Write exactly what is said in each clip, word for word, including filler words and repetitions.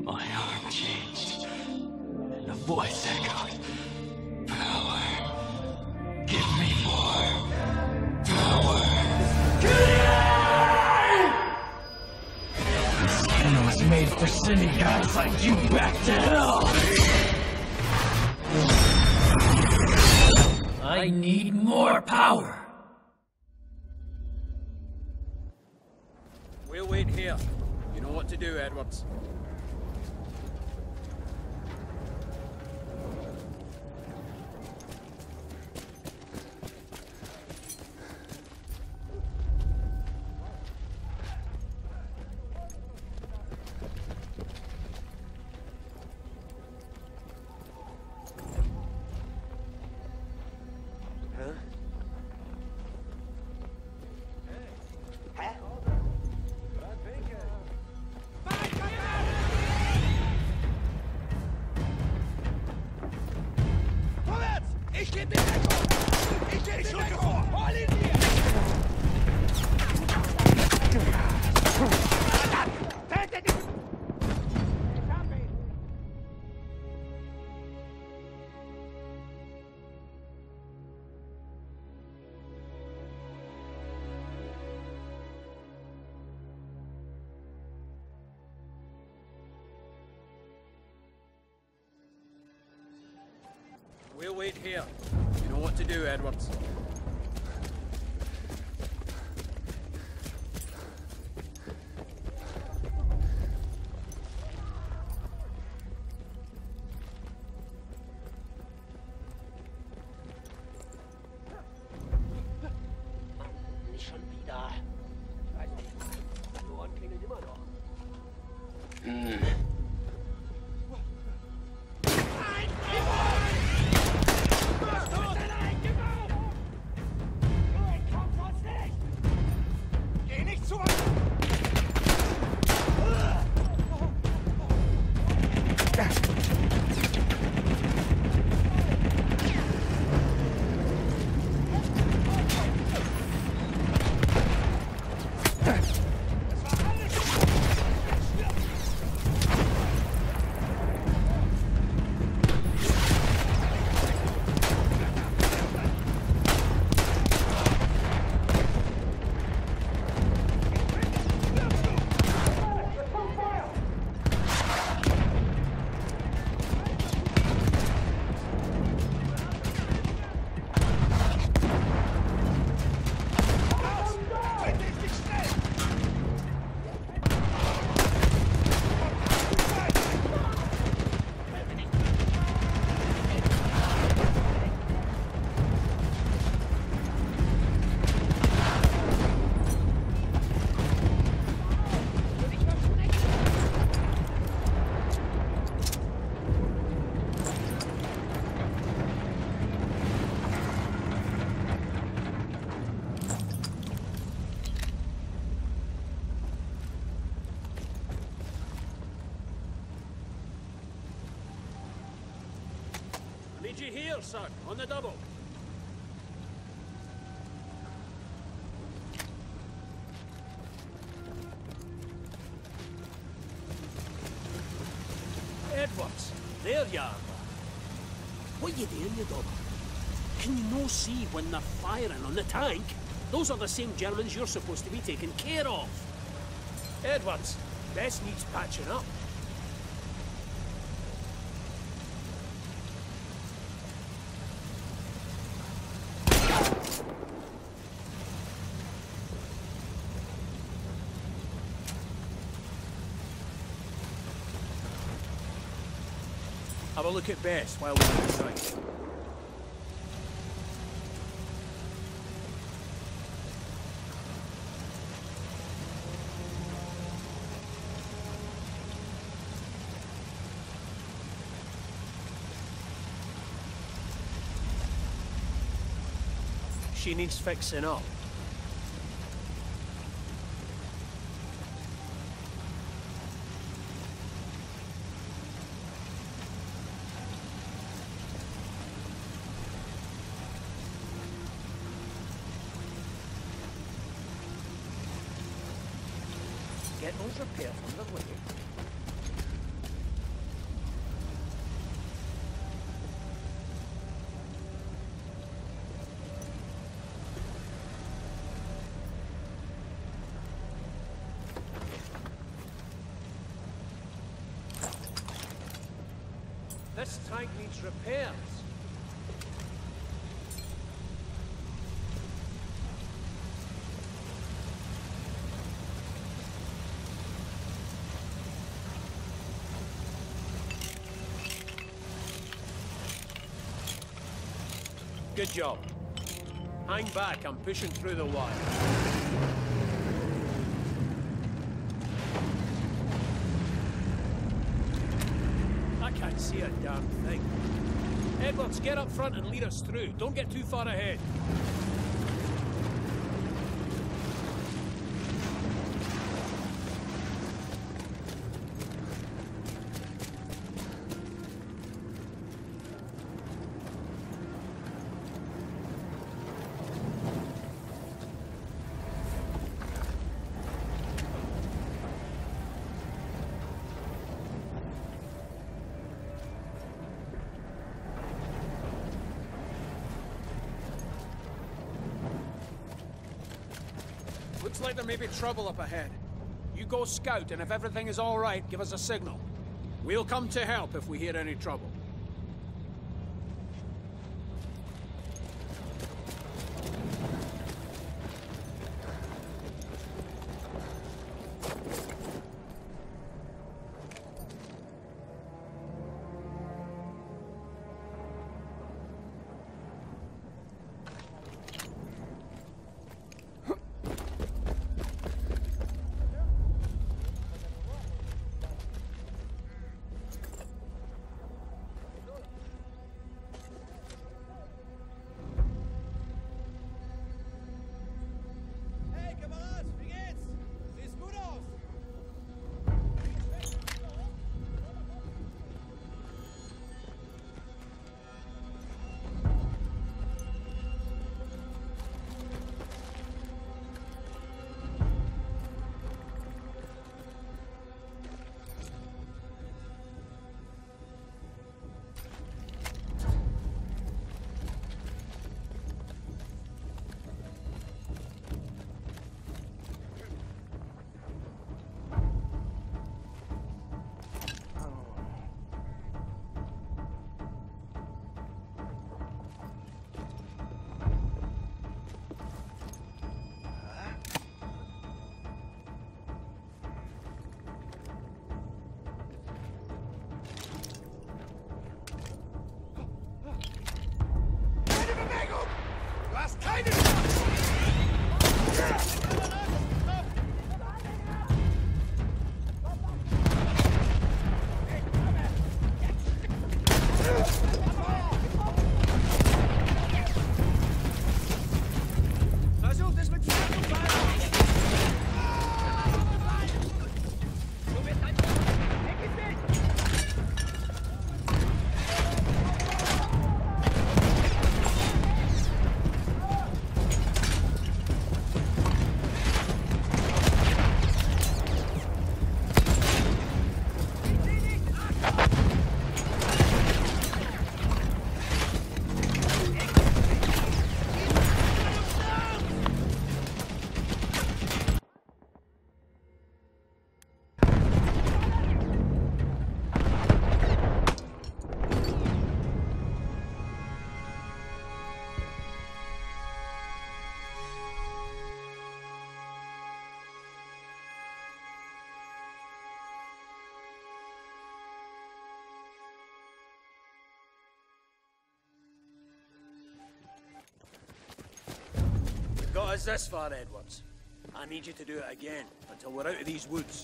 My arm changed, and the voice echoed. Power. Give me more power. This skin was made for sending guys like you back to hell. I need more power. We'll wait here. You know what to do, Edwards. We'll wait here. You know what to do, Edwards. Need you here, son, on the double. Edwards, there you are. What you doing, you dauber? Can you no see when they're firing on the tank? Those are the same Germans you're supposed to be taking care of. Edwards, this needs patching up. Have a look at Bess while we're inside. She needs fixing up. Get those repairs underway. tank needs repairs. Good job. Hang back, I'm pushing through the wire. I can't see a damn thing. Edwards, get up front and lead us through. Don't get too far ahead. Looks like there may be trouble up ahead. You go scout, and if everything is all right, give us a signal. We'll come to help if we hear any trouble. Got us this far, Edwards. I need you to do it again, until we're out of these woods.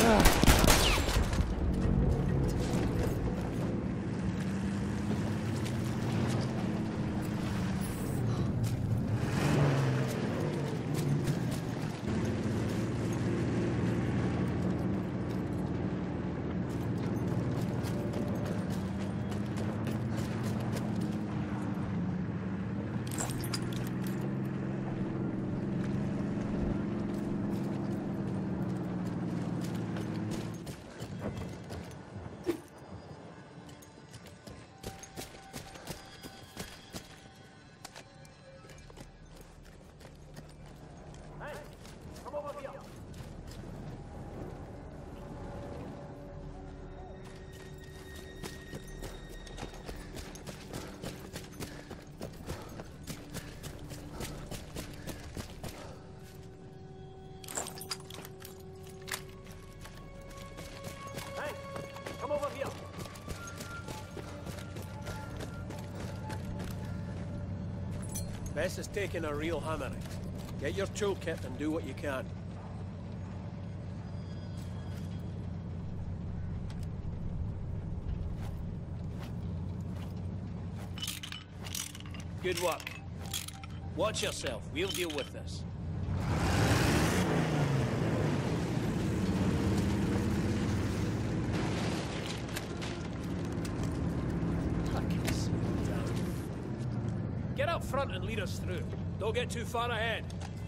Best is taking a real hammering. Get your toolkit and do what you can. Good work. Watch yourself. We'll deal with this. Get up front and lead us through. Don't get too far ahead.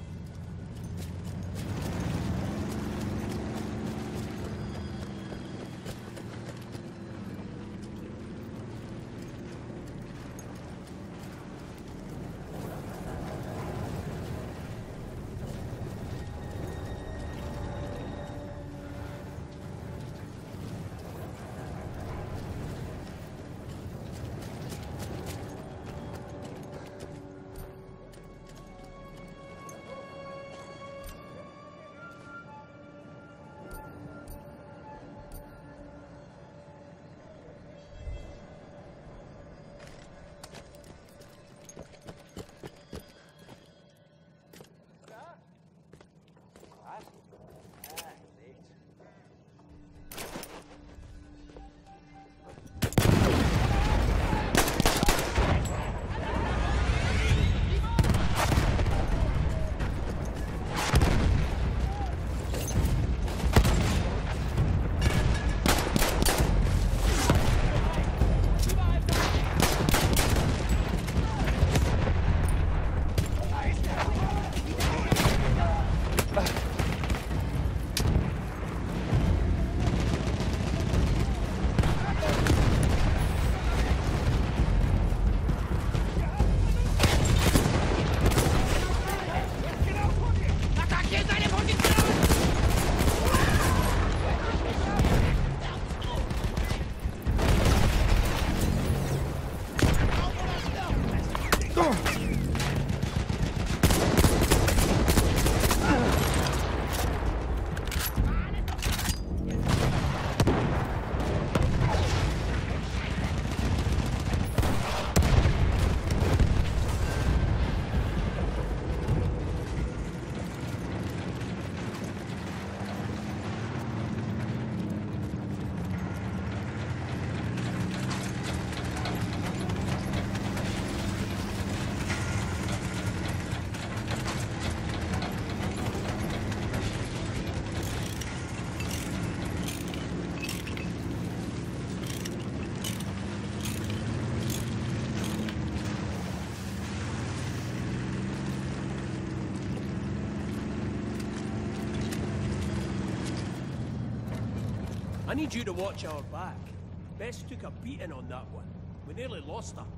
I need you to watch our back. Bess took a beating on that one. We nearly lost her.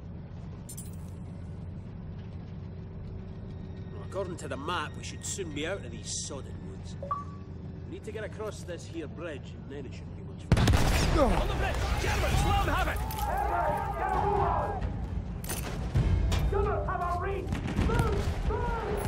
Well, according to the map, we should soon be out of these sodden woods. We need to get across this here bridge, and then it shouldn't be much fun. On the bridge! Germans, let them have it! Germans have our reach! Move! Move!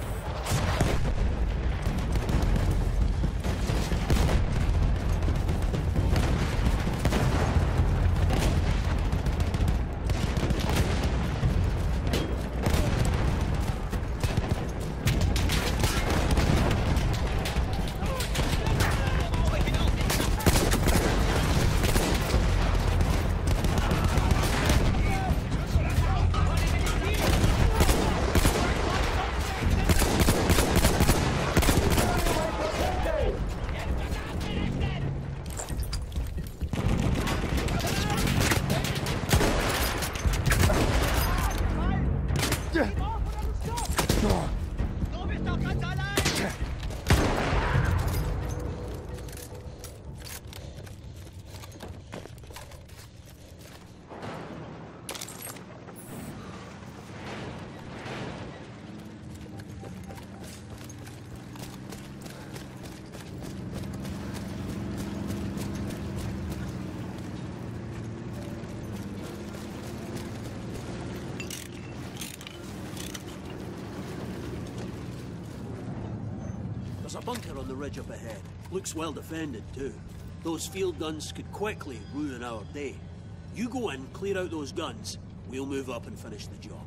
bunker on the ridge up ahead. Looks well defended, too. Those field guns could quickly ruin our day. You go in, clear out those guns. We'll move up and finish the job.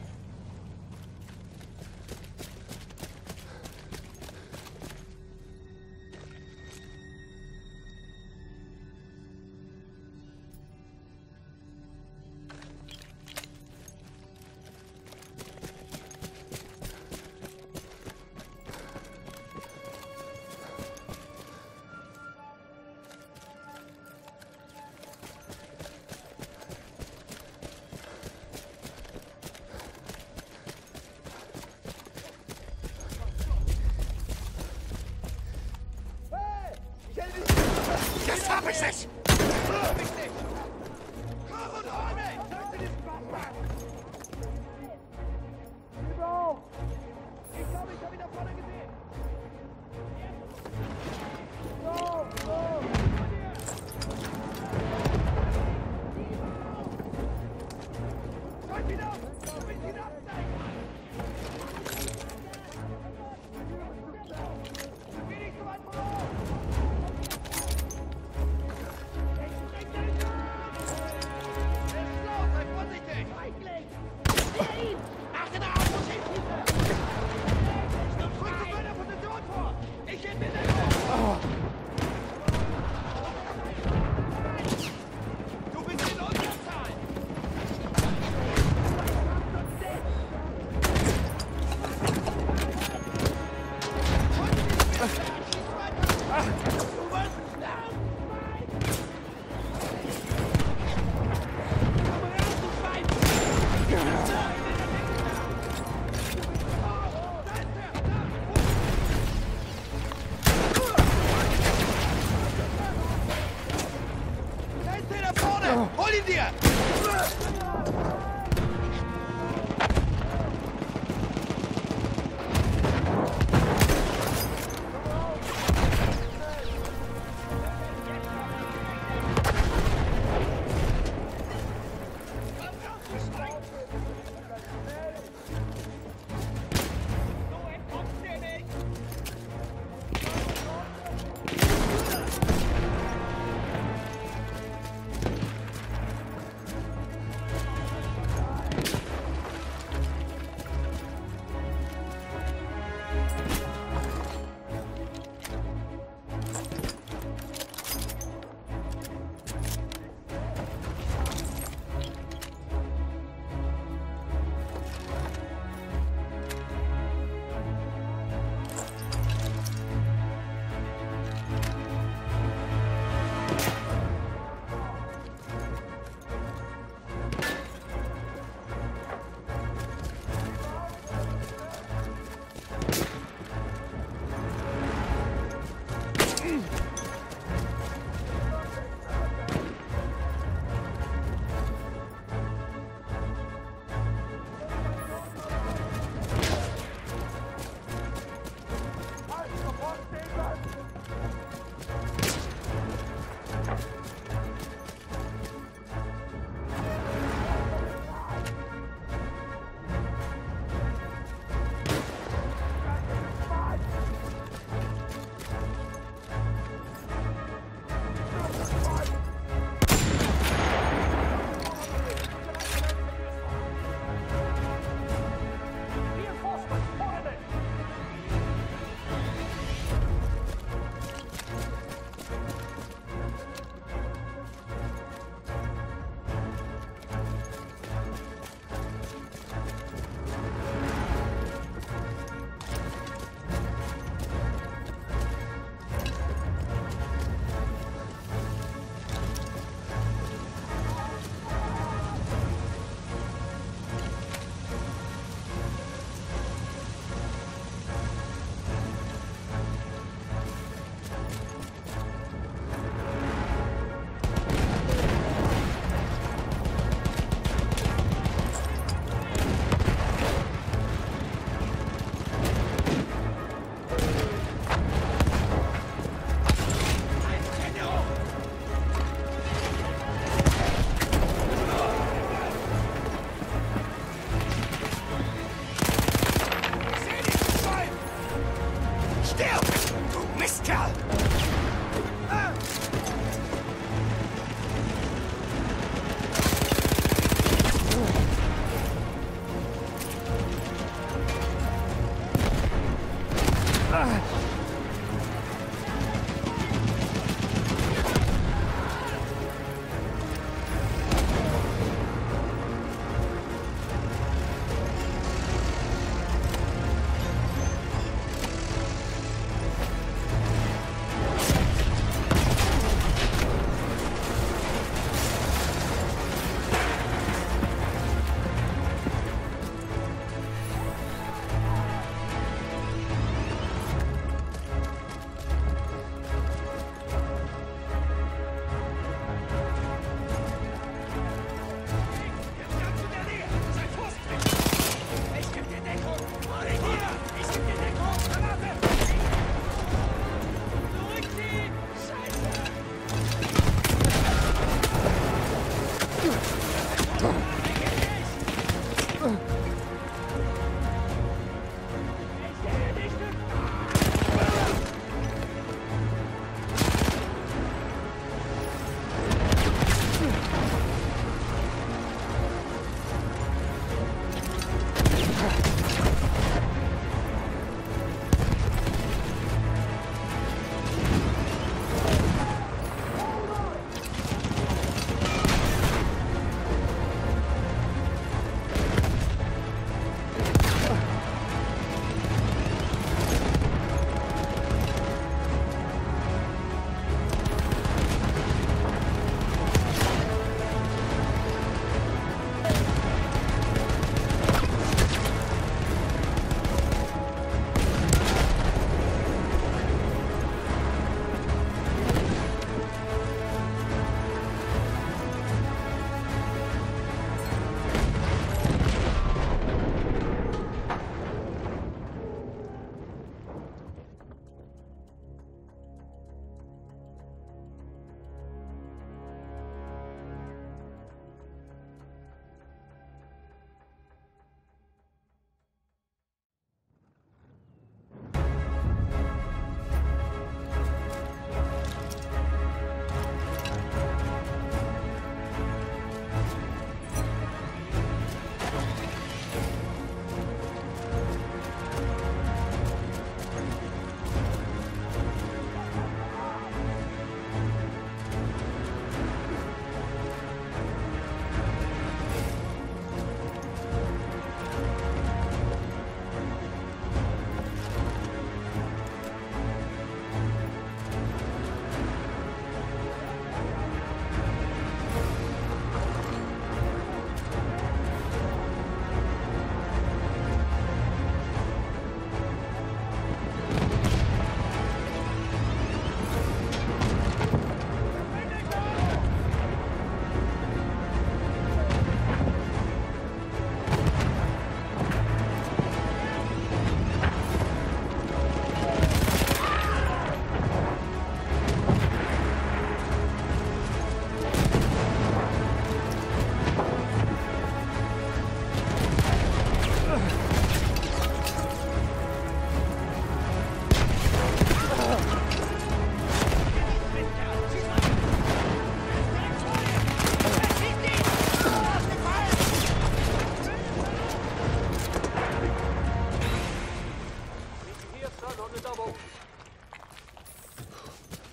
Jetzt hab ich dich! Hol ihn dir!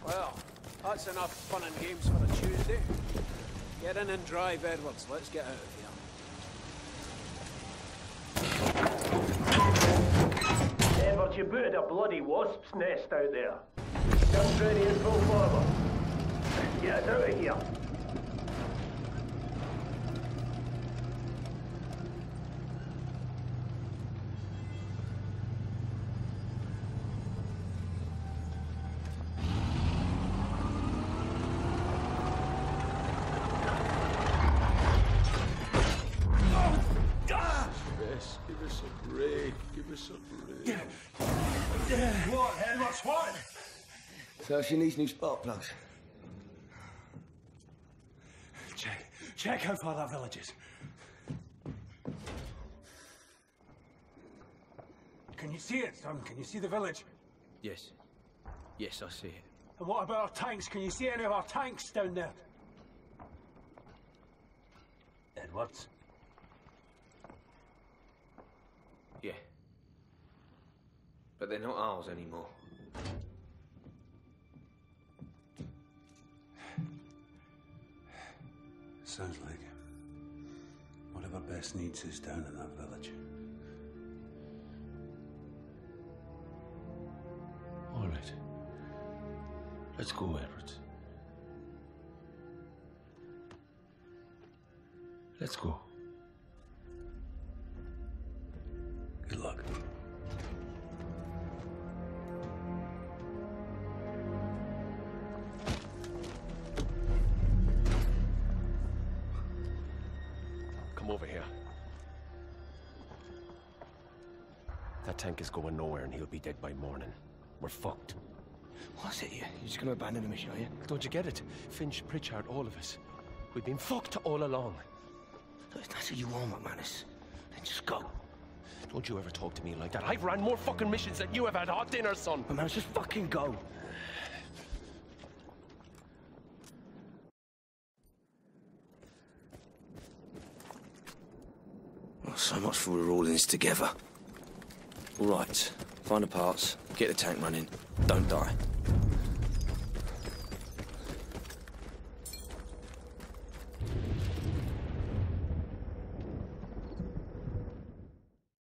Well, that's enough fun and games for a Tuesday. Get in and drive, Edwards. Let's get out of here. Edwards, you booted a bloody wasp's nest out there. Guns ready and full forward. Get us out of here. Give us a break. Give us a break. What, Edwards, what? So she needs new spark plugs. Check. Check how far that village is. Can you see it, son? Can you see the village? Yes. Yes, I see it. And what about our tanks? Can you see any of our tanks down there? Edwards? Yeah. But they're not ours anymore. Sounds like whatever Bess needs is down in that village. All right. Let's go, Edwards. Let's go. Good luck. Come over here. That tank is going nowhere and he'll be dead by morning. We're fucked. What's it here? You're just gonna abandon the mission, are you? Don't you get it? Finch, Pritchard, all of us. We've been fucked all along. Look, if that's what you want, McManus, then just go. Don't you ever talk to me like that. I've ran more fucking missions than you have had hot dinner, son. McManus, just fucking go. Well, so much for we're all in this together. All right, find the parts, get the tank running, don't die.